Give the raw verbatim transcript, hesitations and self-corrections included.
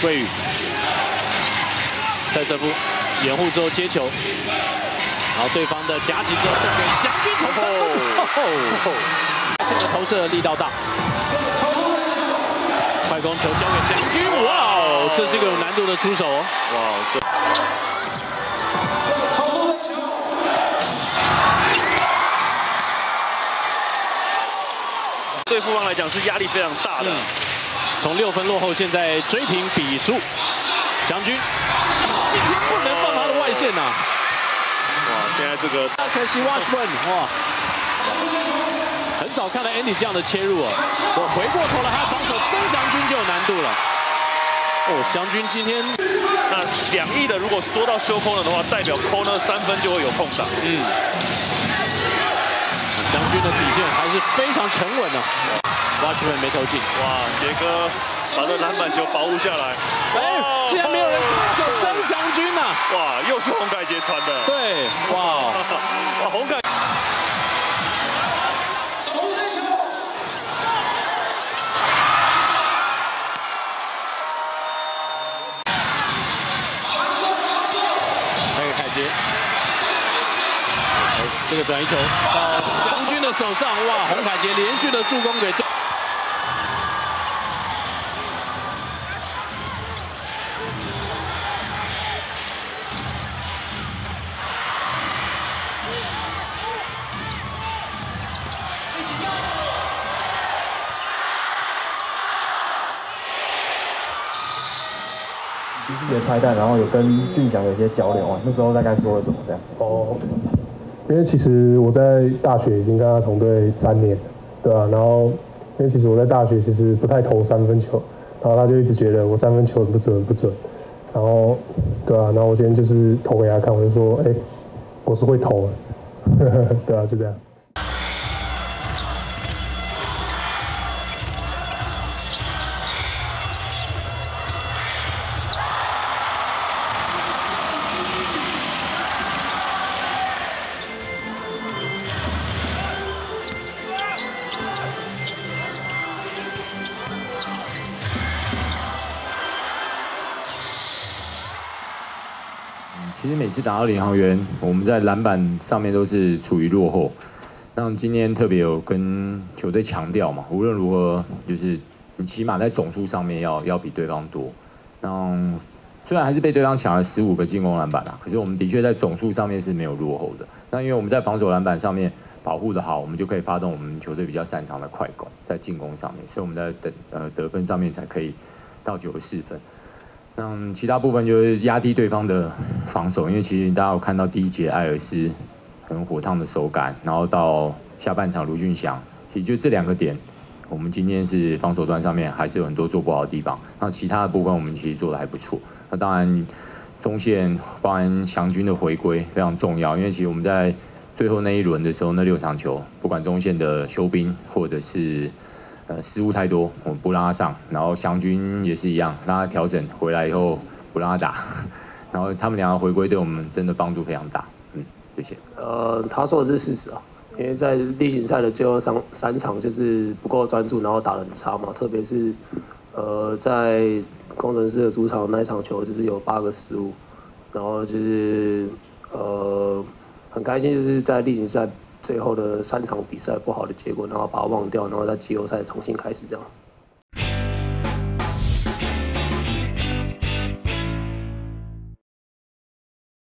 桂宇，戴瑟夫掩护之后接球，然后对方的夹击之后送给祥军投三分，现在投射力道大，快攻球交给祥军，哇哦，这是一个有难度的出手哦，哇！ 对富邦来讲是压力非常大的， 从六分落后，现在追平比数。祥军今天不能放他的外线呐、啊！ 哇，现在这个可惜 Washburn 哇，很少看到 Andy 这样的切入啊！我回过头来，他防守曾祥军就有难度了。哦，祥军今天那两翼的如果说到修 corner 的话，代表 corner 三分就会有空档。嗯。 祥军的底线还是非常沉稳的、啊。Washburn 没投进， 哇，杰哥把这篮板球保护下来。 哎，竟然没有人看着曾祥军呐、啊！ 哇，又是洪凯杰传的。 对，哇， 哇，洪凯。 还有凯杰。 这个转移球到祥军的手上，哇！洪凯杰连续的助攻给对。 第四节拆弹，然后有跟俊祥有一些交流啊，那时候大概说了什么这样？ 哦。 因为其实我在大学已经跟他同队三年了，对啊，然后因为其实我在大学其实不太投三分球，然后他就一直觉得我三分球很不准很不准，然后对啊，然后我今天就是投给他看，我就说，哎，我是会投的，对啊，就这样。 其实每次打到领航员，我们在篮板上面都是处于落后。那今天特别有跟球队强调嘛，无论如何，就是你起码在总数上面要要比对方多。那虽然还是被对方抢了十五个进攻篮板啊，可是我们的确在总数上面是没有落后的。那因为我们在防守篮板上面保护得好，我们就可以发动我们球队比较擅长的快攻，在进攻上面，所以我们在得呃得分上面才可以到九十四分。 那其他部分就是压低对方的防守，因为其实大家有看到第一节艾尔斯很火烫的手感，然后到下半场卢俊祥，其实就这两个点，我们今天是防守端上面还是有很多做不好的地方。那其他的部分我们其实做得还不错。那当然中线包含祥军的回归非常重要，因为其实我们在最后那一轮的时候，那六场球，不管中线的休兵或者是 呃，失误太多，我们不让他上，然后祥军也是一样，让他调整回来以后不让他打，然后他们两个回归对我们真的帮助非常大，嗯，谢谢。 呃，他说的是事实啊，因为在例行赛的最后三三场就是不够专注，然后打得很差嘛，特别是呃在工程师的主场那一场球就是有八个失误，然后就是呃很开心就是在例行赛 最后的三场比赛不好的结果，然后把它忘掉，然后在季后赛重新开始这样。